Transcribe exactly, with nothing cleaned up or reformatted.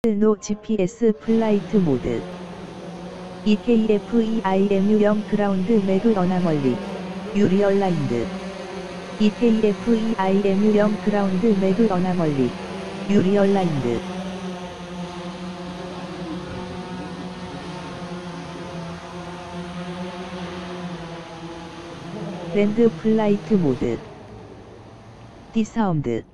노 지피에스 플라이트 모드 이케이에프이아이엠유 영 그라운드 매그 어나멀리 유리얼라인드 이케이에프이아이엠유 영 그라운드 매그 어나멀리 유리얼라인드 랜드 플라이트 모드 디사운드